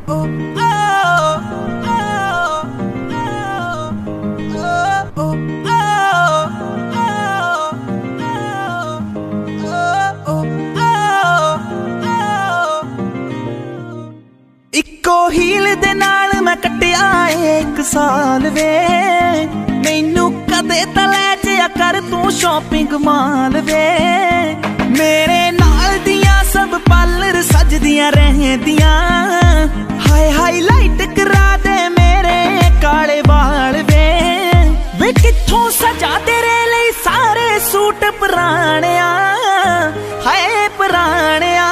इक्को हील दे नाल मैं कट्टिया 1 साल वे, मैनू कदे तां लै जिया कर तू शॉपिंग माल वे। मेरे नाल दियां सब पार्लर सजदियां रहदियां, हाय हाईलाइट करा दे मेरे काले वाल वे। वे कित्थों सजा तेरे लिए सारे सूट पुराणिया, हाय पुराणिया।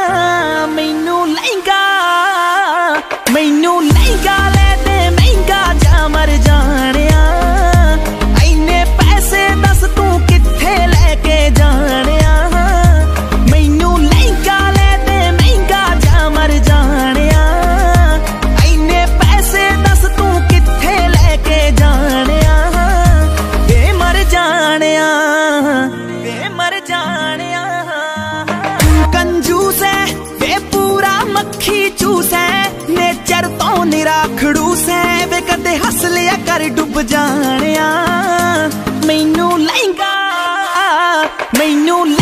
मैनू लहंगा ले दे महंगा जा मर जानिया, इन्ने पैसे दस तू कित्थे लेके जानिया। मैनू लहंगा ले दे महंगा जा मर जानिया, इन्ने पैसे दस तू कित्थे लेके जानिया। वे मर जानिया, वे मर जानिया। तू कंजूस है वे पूरा मक्खी चूस है, नेचर तो निरा खड़ूस है। वे कदे हस लिया कर डुब जानिया। मैनू लहंगा